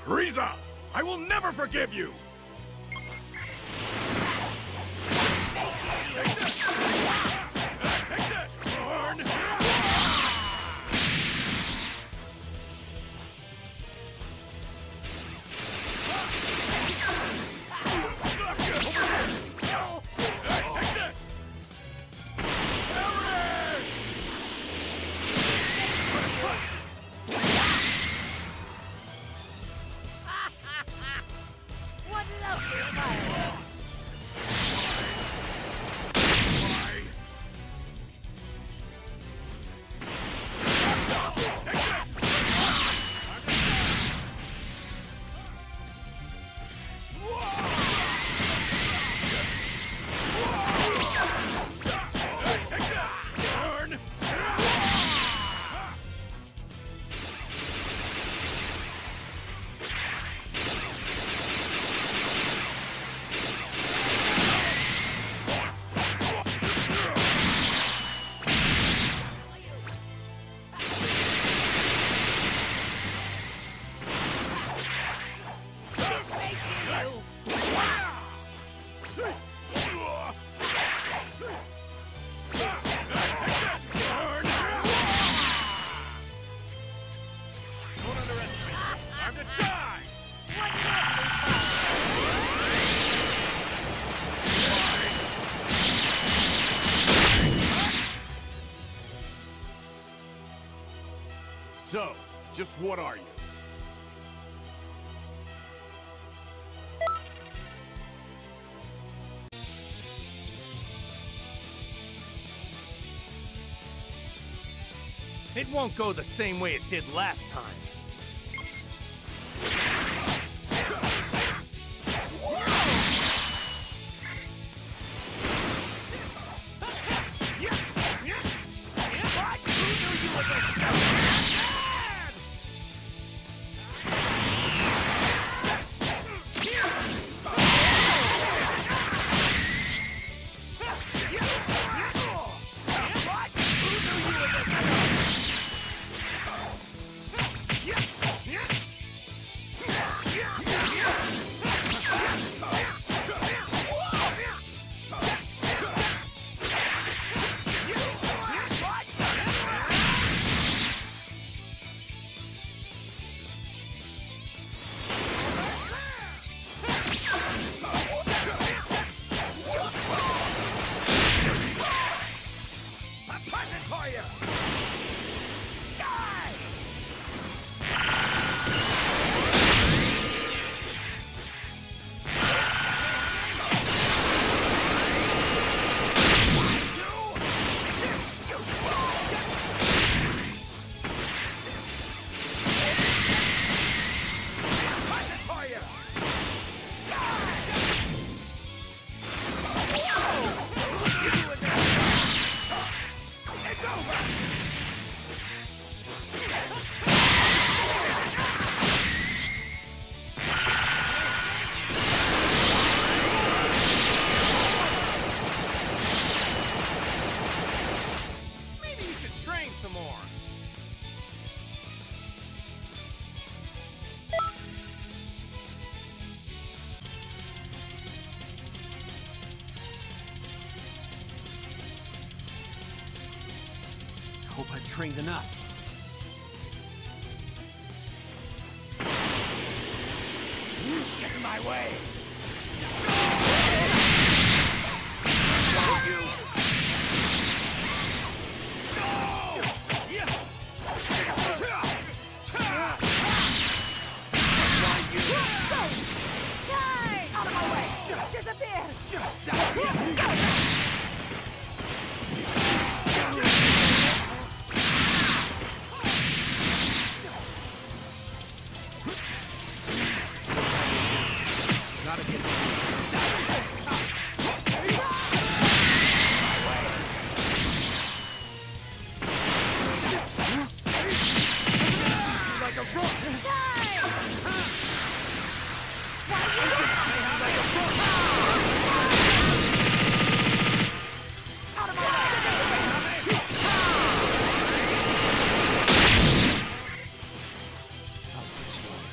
Riza! I will never forgive you! Take this! Take this! Born! What lovely fireworks! So, just what are you? It won't go the same way it did last time. Hope I've trained enough. Get in my way! Out of my way! Disappear! Gotta get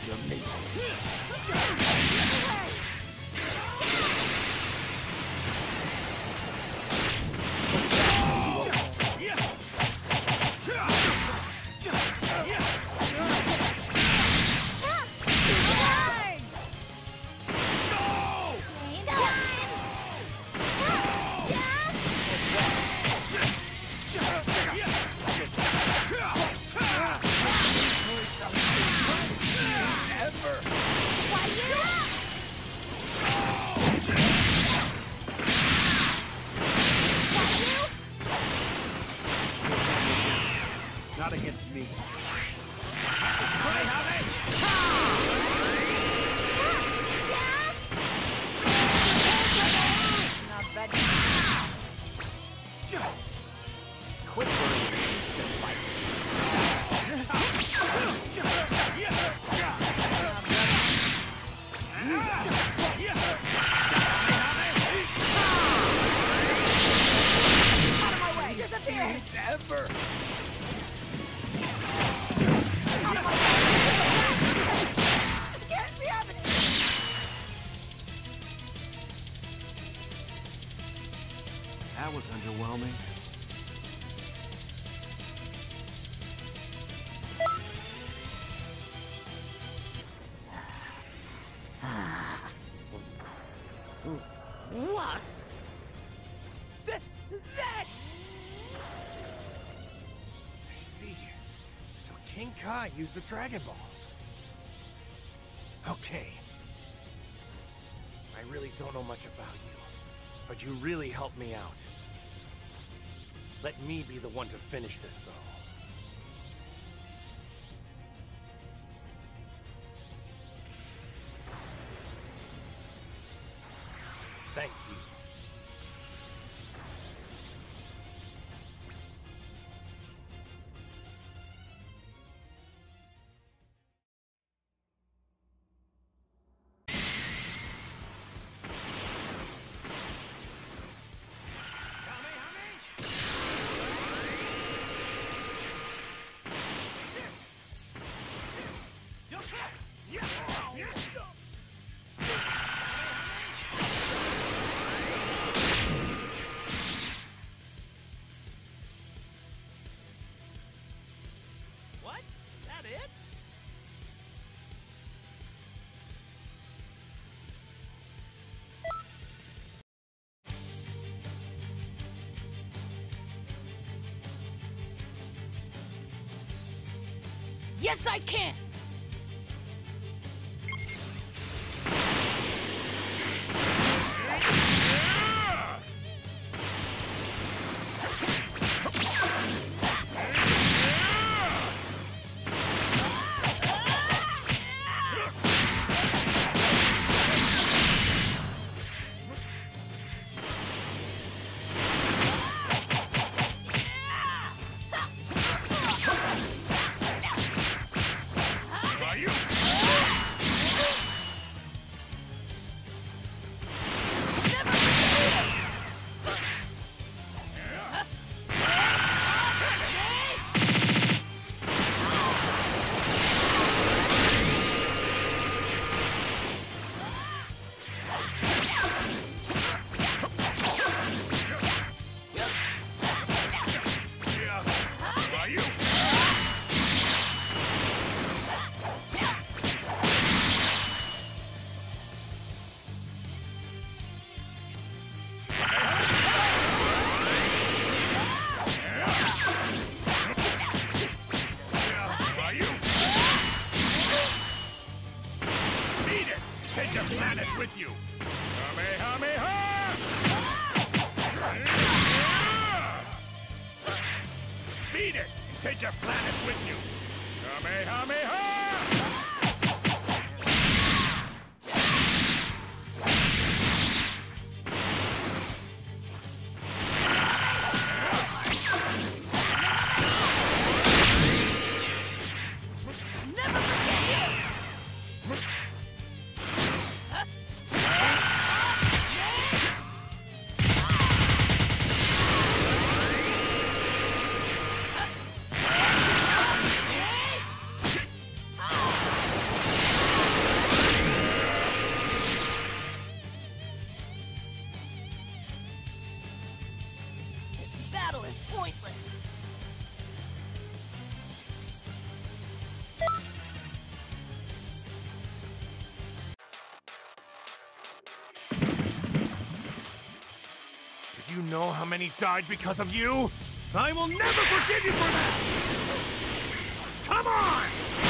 You're amazing. Not against me. Not bad. Quit worrying. Instant fight. Out of my way! Disappear! It's ever. Scares me of it! That was underwhelming. What? That... I see. So King Kai used the Dragon Balls. Okay. I really don't know much about you, but you really helped me out. Let me be the one to finish this, though. Thank you. What? Is that it? Yes, I can! Take your planet with you! Kamehameha! Beat it! Take your planet with you! Kamehameha! Never forget you! you know how many died because of you? I will never forgive you for that! Come on!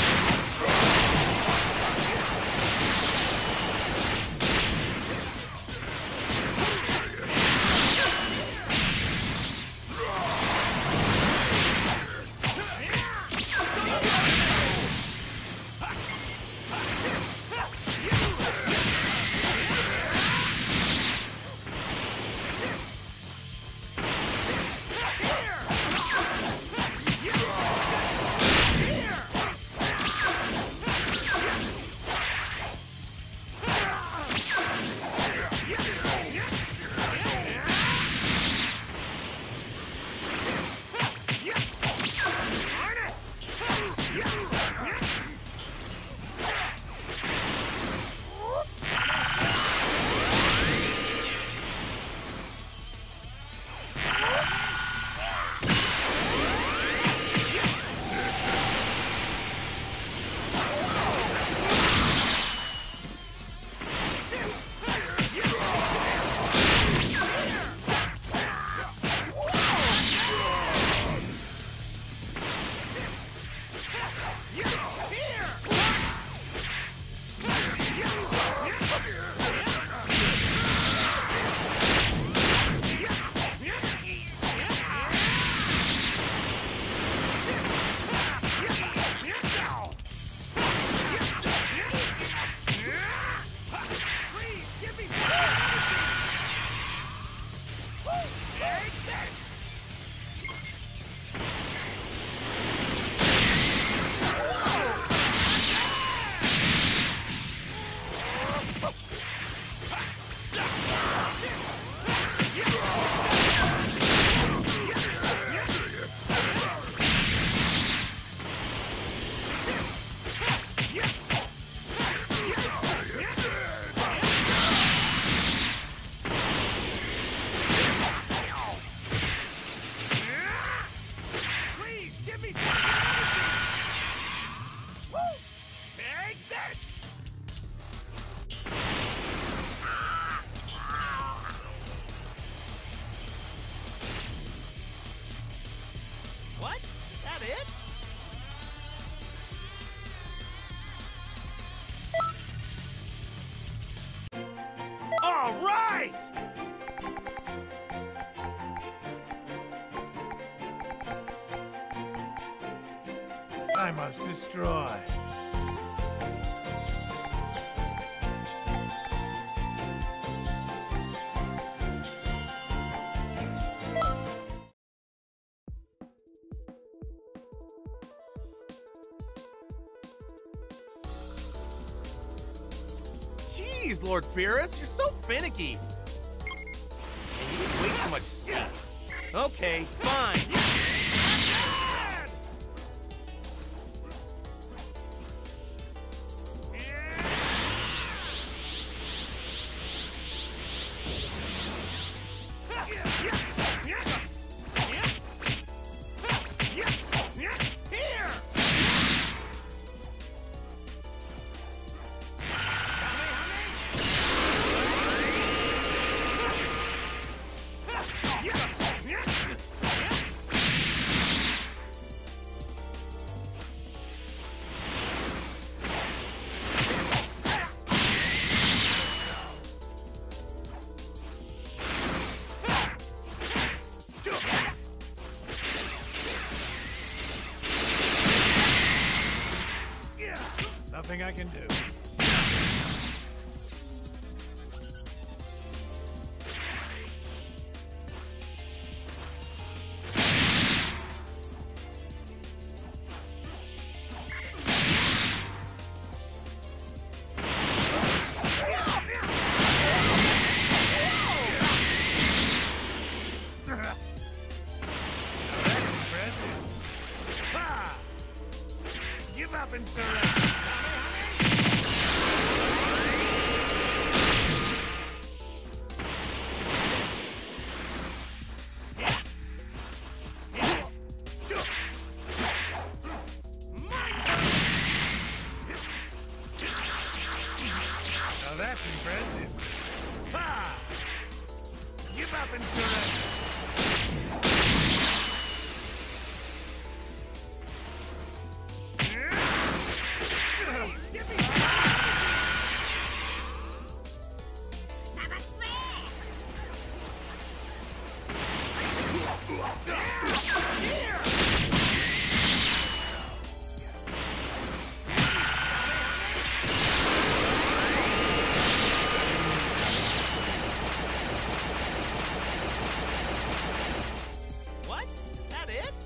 What? Is that it? All right! I must destroy. Jeez, Lord Beerus, you're so finicky. And you eat way too much sleep. Okay, fine. Nothing I can do. That's impressive. Ha! Give up and surrender. Now that's impressive. Ha! Give Give up and surrender. Give me What? Is that it?